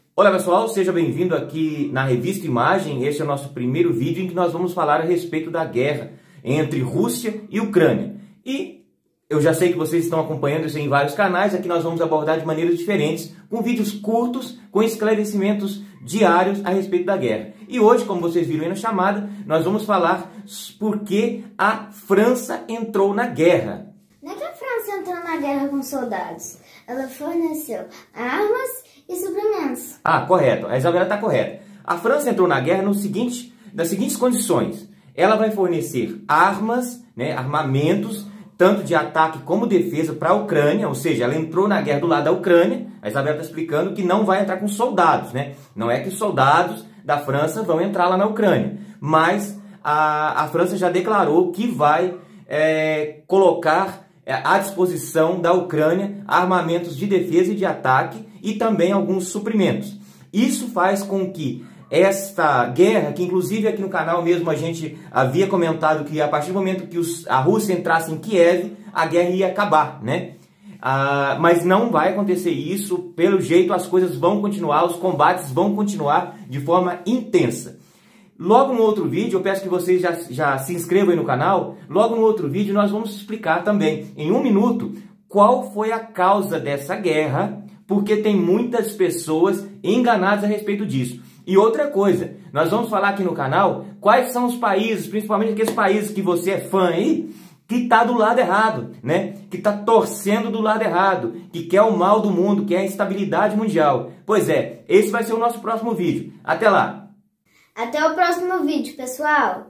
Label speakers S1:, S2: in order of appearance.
S1: Olá pessoal, seja bem-vindo aqui na Revista Imagem. Este é o nosso primeiro vídeo em que nós vamos falar a respeito da guerra entre Rússia e Ucrânia. E eu já sei que vocês estão acompanhando isso em vários canais, aqui nós vamos abordar de maneiras diferentes, com vídeos curtos, com esclarecimentos diários a respeito da guerra. E hoje, como vocês viram aí na chamada, nós vamos falar por que a França entrou na guerra.
S2: Não é que a França entrou na guerra com soldados, ela forneceu armas e suprimentos.
S1: Ah, correto. A Isabela está correta. A França entrou na guerra nas seguintes condições. Ela vai fornecer armas, armamentos, tanto de ataque como defesa para a Ucrânia, ou seja, ela entrou na guerra do lado da Ucrânia. A Isabela está explicando que não vai entrar com soldados, né? Não é que os soldados da França vão entrar lá na Ucrânia, mas a França já declarou que vai colocar à disposição da Ucrânia armamentos de defesa e de ataque e também alguns suprimentos. Isso faz com que esta guerra, que inclusive aqui no canal mesmo a gente havia comentado que a partir do momento que a Rússia entrasse em Kiev, a guerra ia acabar, né? Mas não vai acontecer isso, pelo jeito as coisas vão continuar, os combates vão continuar de forma intensa. Logo no outro vídeo, eu peço que vocês já se inscrevam aí no canal, logo no outro vídeo nós vamos explicar também, em 1 minuto, qual foi a causa dessa guerra, porque tem muitas pessoas enganadas a respeito disso. E outra coisa, nós vamos falar aqui no canal quais são os países, principalmente aqueles países que você é fã aí, que está do lado errado, né? Que está torcendo do lado errado, que quer o mal do mundo, quer a instabilidade mundial. Pois é, esse vai ser o nosso próximo vídeo. Até lá!
S2: Até o próximo vídeo, pessoal!